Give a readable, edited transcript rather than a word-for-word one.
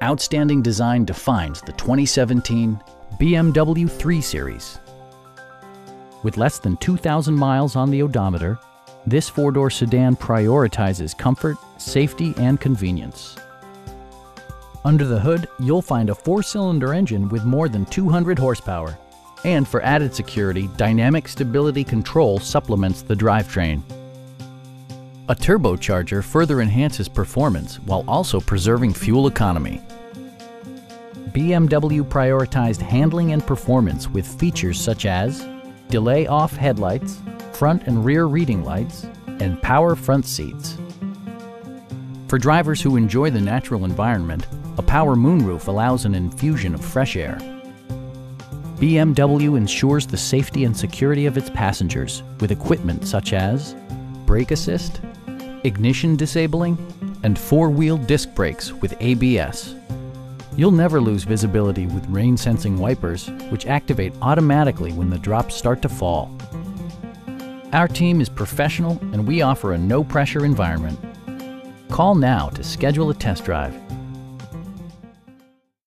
outstanding design defines the 2017 BMW 3 Series. With less than 2,000 miles on the odometer, this four-door sedan prioritizes comfort, safety, and convenience. Under the hood, you'll find a four-cylinder engine with more than 200 horsepower. And for added security, dynamic stability control supplements the drivetrain. A turbocharger further enhances performance while also preserving fuel economy. BMW prioritized handling and performance with features such as delay-off headlights, front and rear reading lights, and power front seats. For drivers who enjoy the natural environment, a power moonroof allows an infusion of fresh air. BMW ensures the safety and security of its passengers with equipment such as brake assist, ignition disabling, and four-wheel disc brakes with ABS. You'll never lose visibility with rain-sensing wipers, which activate automatically when the drops start to fall. Our team is professional and we offer a no-pressure environment. Call now to schedule a test drive.